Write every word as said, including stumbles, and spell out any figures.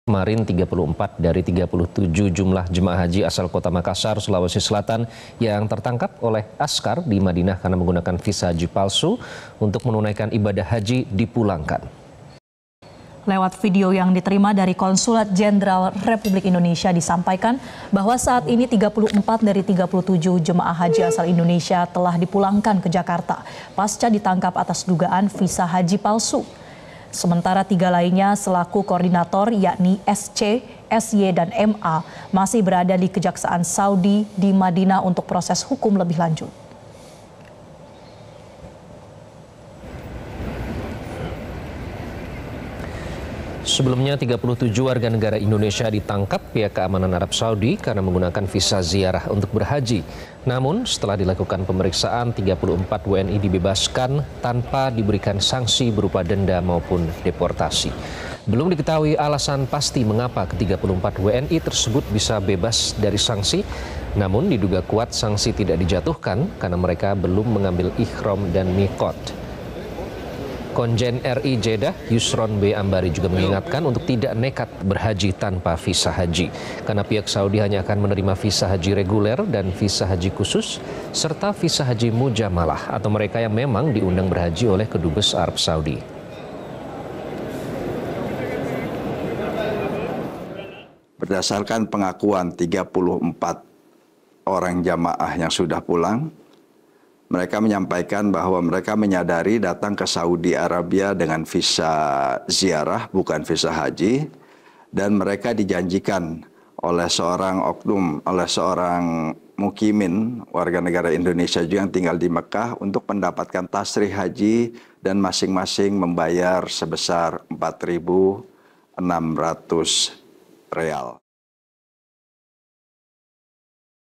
Kemarin tiga puluh empat dari tiga puluh tujuh jumlah jemaah haji asal kota Makassar, Sulawesi Selatan yang tertangkap oleh askar di Madinah karena menggunakan visa haji palsu untuk menunaikan ibadah haji dipulangkan. Lewat video yang diterima dari Konsulat Jenderal Republik Indonesia disampaikan bahwa saat ini tiga puluh empat dari tiga puluh tujuh jemaah haji asal Indonesia telah dipulangkan ke Jakarta pasca ditangkap atas dugaan visa haji palsu. Sementara tiga lainnya selaku koordinator yakni S C, S Y, dan M A masih berada di Kejaksaan Saudi di Madinah untuk proses hukum lebih lanjut. Sebelumnya tiga puluh tujuh warga negara Indonesia ditangkap pihak keamanan Arab Saudi karena menggunakan visa ziarah untuk berhaji. Namun setelah dilakukan pemeriksaan, tiga puluh empat W N I dibebaskan tanpa diberikan sanksi berupa denda maupun deportasi. Belum diketahui alasan pasti mengapa ke tiga puluh empat W N I tersebut bisa bebas dari sanksi, namun diduga kuat sanksi tidak dijatuhkan karena mereka belum mengambil ihram dan mikot. Konjen R I Jeddah Yusron B. Ambari juga mengingatkan untuk tidak nekat berhaji tanpa visa haji, karena pihak Saudi hanya akan menerima visa haji reguler dan visa haji khusus, serta visa haji mujamalah atau mereka yang memang diundang berhaji oleh Kedubes Arab Saudi. Berdasarkan pengakuan tiga puluh empat orang jamaah yang sudah pulang, mereka menyampaikan bahwa mereka menyadari datang ke Saudi Arabia dengan visa ziarah, bukan visa haji, dan mereka dijanjikan oleh seorang oknum, oleh seorang mukimin, warga negara Indonesia juga yang tinggal di Mekah, untuk mendapatkan tasrih haji dan masing-masing membayar sebesar empat ribu enam ratus real.